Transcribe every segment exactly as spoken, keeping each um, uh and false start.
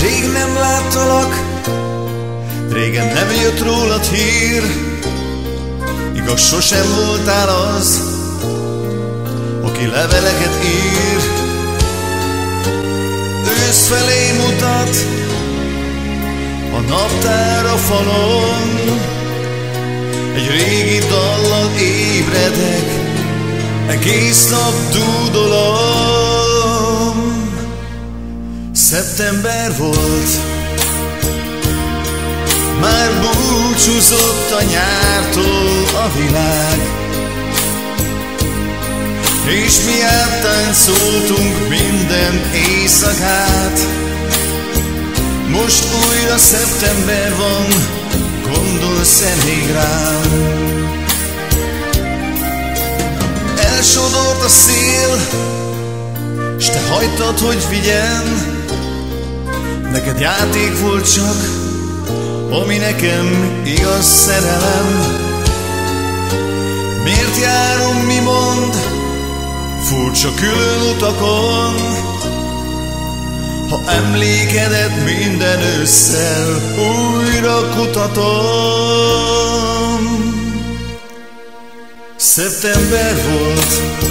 Rég nem láttalak, régen nem jött rólad hír. Igaz, sosem voltál az, aki leveleket ír. Ősz felé mutat a naptár a falon, egy régi dallal ébredek, egész nap dúdolom. Szeptember volt, már búcsúzott a nyártól a világ, és mi áttáncoltunk minden éjszakát. Most újra szeptember van, gondolsz-e még rám? Elsodort a szél, s te hagytad, hogy vigyen. Neked játék volt csak, ami nekem igaz szerelem. Miért járom, mi mond, furcsa külön utakon, ha emlékedet minden ősszel újra kutatom. Szeptember volt,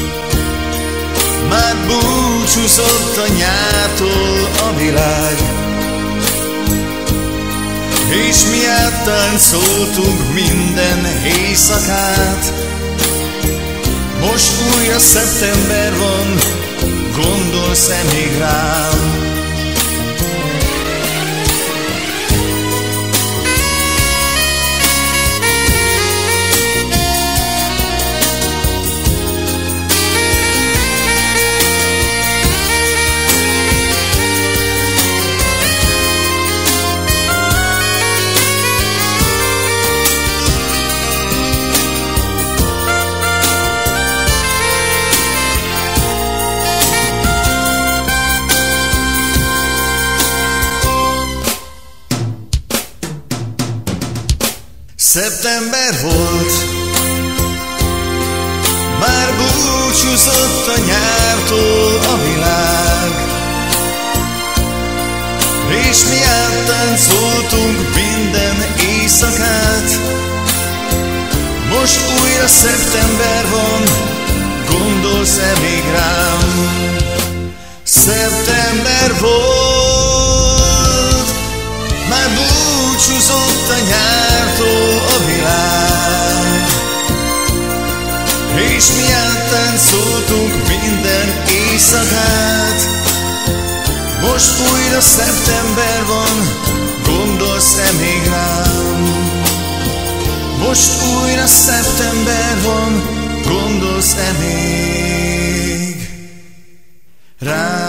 már búcsúzott a nyártól a világ, és mi áttáncoltunk minden éjszakát. Most újra szeptember van, gondolsz-e még rám? Szeptember volt, már búcsúzott a nyártól a világ, és mi áttáncoltunk minden éjszakát. Most újra szeptember van, gondolsz-e még rám? Szeptember volt, már búcsúzott a nyártól a világ, és mi áttáncoltunk minden éjszakát. Most újra szeptember van, gondolsz-e még rám? Most újra szeptember van, gondolsz-e még rám?